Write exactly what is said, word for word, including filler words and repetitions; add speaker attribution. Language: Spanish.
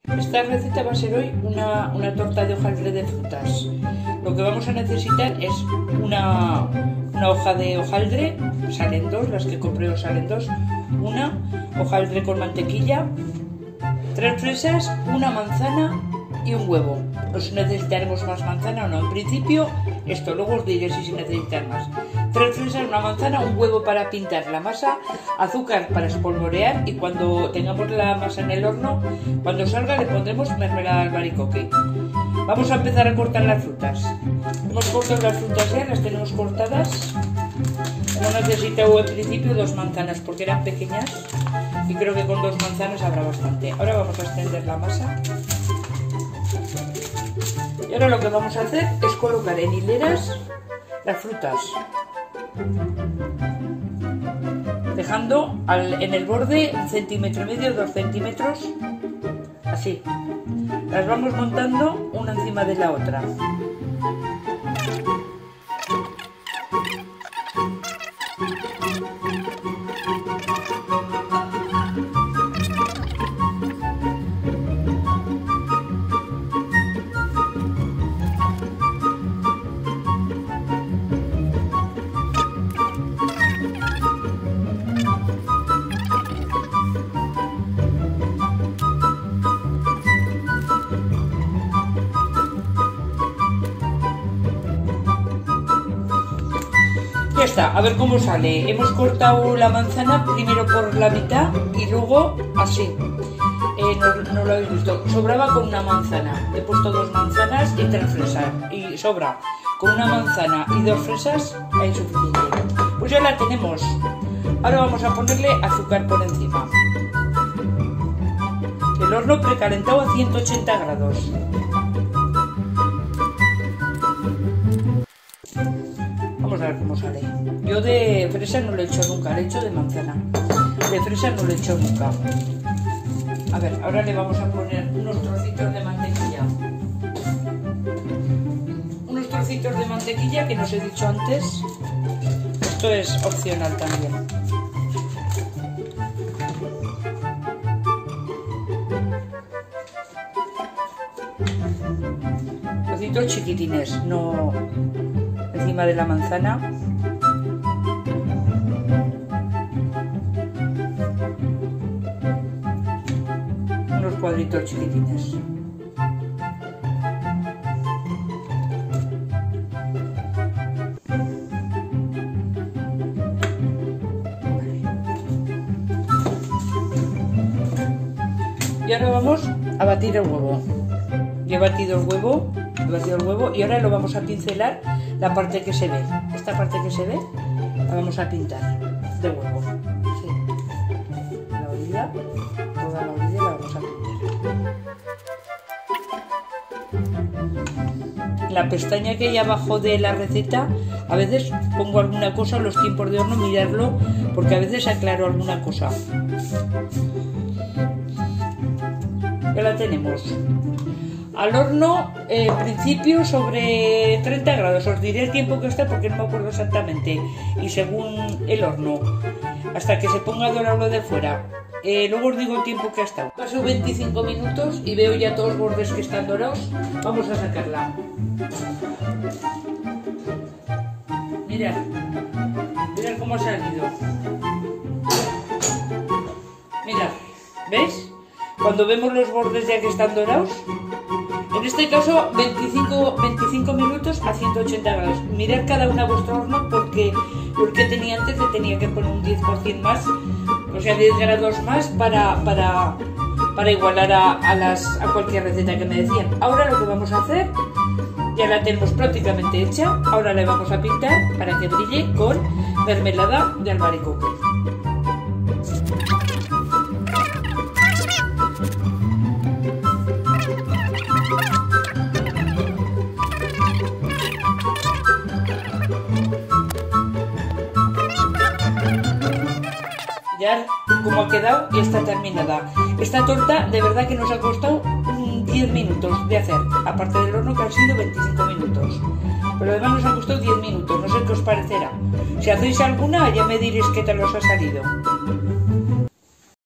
Speaker 1: Esta receta va a ser hoy una, una torta de hojaldre de frutas. Lo que vamos a necesitar es una, una hoja de hojaldre, salen dos, las que compré os salen dos, una hojaldre con mantequilla, tres fresas, una manzana y un huevo. Pues necesitaremos más manzana o no. En principio esto, luego os diré si se necesitan más. Tres fresas, una manzana, un huevo para pintar la masa, azúcar para espolvorear y cuando tengamos la masa en el horno, cuando salga le pondremos mermelada de albaricoque. Vamos a empezar a cortar las frutas. Hemos cortado las frutas ya, las tenemos cortadas. Hemos necesitado en principio dos manzanas porque eran pequeñas y creo que con dos manzanas habrá bastante. Ahora vamos a extender la masa. Y ahora lo que vamos a hacer es colocar en hileras las frutas, dejando al, en el borde un centímetro y medio, dos centímetros, así. Las vamos montando una encima de la otra. Ya está, a ver cómo sale. Hemos cortado la manzana primero por la mitad y luego así. Eh, no, no lo habéis visto. Sobraba con una manzana. He puesto dos manzanas y tres fresas. Y sobra. Con una manzana y dos fresas hay suficiente. Pues ya la tenemos. Ahora vamos a ponerle azúcar por encima. El horno precalentado a ciento ochenta grados. Vamos a ver cómo sale. Yo de fresa no lo he hecho nunca, lo he hecho de manzana. De fresa no lo he hecho nunca. A ver, ahora le vamos a poner unos trocitos de mantequilla. Unos trocitos de mantequilla que no os he dicho antes. Esto es opcional también. Trocitos chiquitines, no encima de la manzana. Unos cuadritos chiquitines. Y ahora vamos a batir el huevo. Ya he batido el huevo, he batido el huevo y ahora lo vamos a pincelar la parte que se ve. Esta parte que se ve la vamos a pintar de huevo. Sí. La orilla, toda la orilla la vamos a pintar. La pestaña que hay abajo de la receta, a veces pongo alguna cosa en los tiempos de horno, mirarlo, porque a veces aclaro alguna cosa. Ya la tenemos. Al horno, en eh, principio, sobre treinta grados. Os diré el tiempo que está porque no me acuerdo exactamente. Y según el horno, hasta que se ponga dorado lo de fuera. Eh, luego os digo el tiempo que ha estado. Paso veinticinco minutos y veo ya todos los bordes que están dorados. Vamos a sacarla. Mirad. Mirad cómo ha salido. Mirad. ¿Veis? Cuando vemos los bordes ya que están dorados. En este caso, veinticinco, veinticinco minutos a ciento ochenta grados. Mirad cada una a vuestro horno porque lo que tenía antes le tenía que poner un diez por ciento más, o sea, diez grados más para, para, para igualar a, a, las, a cualquier receta que me decían. Ahora lo que vamos a hacer, ya la tenemos prácticamente hecha, ahora la vamos a pintar para que brille con mermelada de albaricoque. Ya como ha quedado y está terminada. Esta torta de verdad que nos ha costado diez minutos de hacer, aparte del horno que han sido veinticinco minutos. Pero además nos ha costado diez minutos, no sé qué os parecerá. Si hacéis alguna ya me diréis qué tal os ha salido.